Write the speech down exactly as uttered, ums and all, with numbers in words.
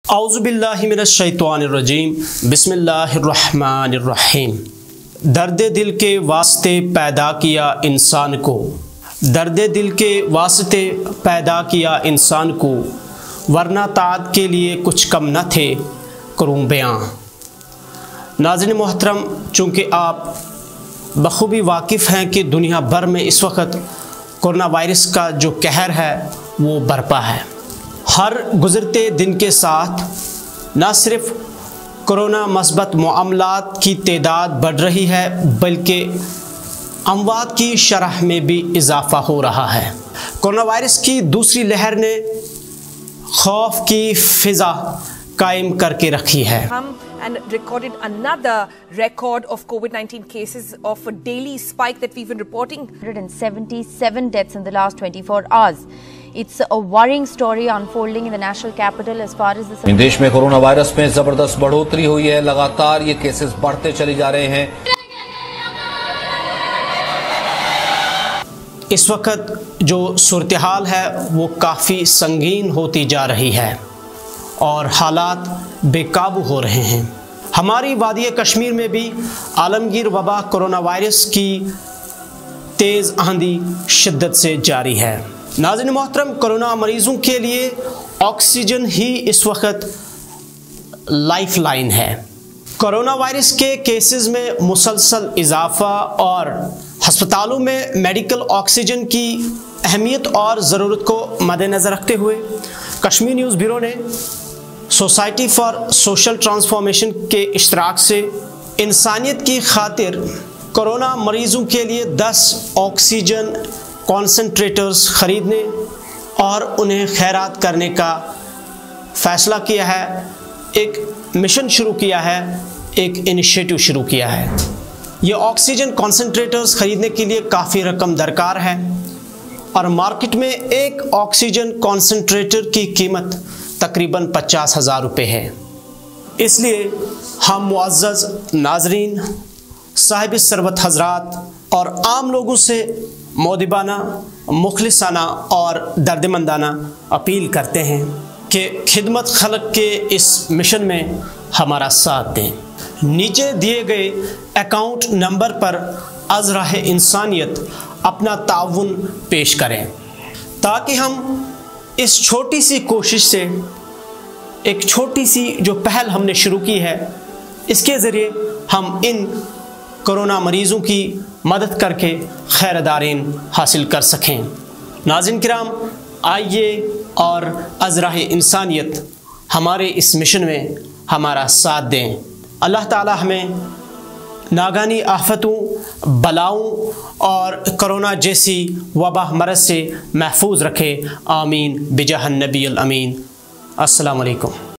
औज़ुबिल्लाहि मिनश्शैतानिर्रजीम बिस्मिल्लाहिर्रहमानिर्रहीम। दर्द दिल के वास्ते पैदा किया इंसान को, दर्द दिल के वास्ते पैदा किया इंसान को, वरना ताअत के लिए कुछ कम न थे करूँ बयां। नाज़रीन मोहतरम, चूँकि आप बखूबी वाकिफ़ हैं कि दुनिया भर में इस वक्त कोरोना वायरस का जो कहर है वो बरपा है। हर गुज़रते दिन के साथ न सिर्फ कोरोना मस्बत मामलात की तादाद बढ़ रही है बल्कि अमवात की शरह में भी इजाफ़ा हो रहा है। कोरोना वायरस की दूसरी लहर ने खौफ की फ़िज़ा कायम करके रखी है। And recorded another record of COVID nineteen cases of a daily spike that we've been reporting. one hundred seventy-seven deaths in the last twenty-four hours. It's a worrying story unfolding in the national capital as far as the देश में corona virus में जबरदस्त बढ़ोतरी हुई है। लगातार ये cases बढ़ते चले जा रहे हैं। इस वक्त जो सूरत हाल है वो काफ़ी संगीन होती जा रही है और हालात बेकाबू हो रहे हैं। हमारी वादी कश्मीर में भी आलमगीर वबा कोरोना वायरस की तेज़ आंधी शिद्दत से जारी है। नाज़रीन मोहतरम, कोरोना मरीज़ों के लिए ऑक्सीजन ही इस वक्त लाइफ लाइन है। कोरोना वायरस के केसेस में मुसलसल इजाफ़ा और हस्पतालों में मेडिकल ऑक्सीजन की अहमियत और ज़रूरत को मद्देनज़र रखते हुए कश्मीर न्यूज़ ब्यूरो ने सोसाइटी फॉर सोशल ट्रांसफॉर्मेशन के इश्तराक से इंसानियत की खातिर कोरोना मरीज़ों के लिए दस ऑक्सीजन कॉन्सेंट्रेटर्स ख़रीदने और उन्हें खैरात करने का फ़ैसला किया है। एक मिशन शुरू किया है, एक इनिशिएटिव शुरू किया है। ये ऑक्सीजन कॉन्सेंट्रेटर्स ख़रीदने के लिए काफ़ी रकम दरकार है और मार्केट में एक ऑक्सीजन कॉन्सेंट्रेटर की कीमत तकरीबन पचास हज़ार रुपये है। इसलिए हम मुअज़्ज़ज़ नाज़रीन, साहिब सरवत हज़रात और आम लोगों से मौदिबाना, मुखलिसाना और दर्दमंदाना अपील करते हैं कि खिदमत खल्क़ के इस मिशन में हमारा साथ दें। नीचे दिए गए अकाउंट नंबर पर अज़राह इंसानियत अपना ताउन पेश करें ताकि हम इस छोटी सी कोशिश से, एक छोटी सी जो पहल हमने शुरू की है, इसके ज़रिए हम इन कोरोना मरीज़ों की मदद करके खैरदारीन हासिल कर सकें। नाज़रीन किराम, आइए और अज़राह इंसानियत हमारे इस मिशन में हमारा साथ दें। अल्लाह ताला हमें नागानी आफतों, बलाओं और कोरोना जैसी वबा मरज़ से महफूज रखे। आमीन बिजाह नबी अल अमीन। अस्सलामु अलैकुम।